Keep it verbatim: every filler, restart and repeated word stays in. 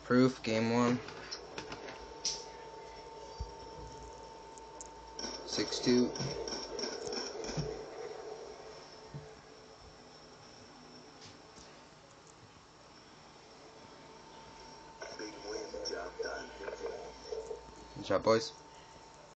Proof, game one. six two. Good job, boys.